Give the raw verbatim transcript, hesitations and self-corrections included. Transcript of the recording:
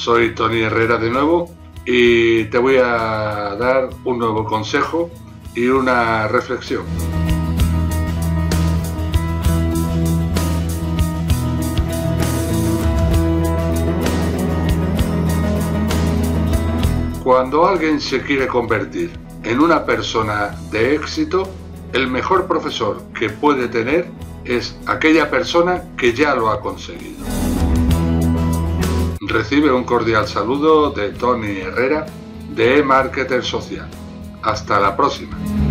soy Tony Herrera de nuevo y te voy a dar un nuevo consejo y una reflexión. Cuando alguien se quiere convertir en una persona de éxito, el mejor profesor que puede tener es aquella persona que ya lo ha conseguido. Recibe un cordial saludo de Tony Herrera de eMarketer Social. Hasta la próxima.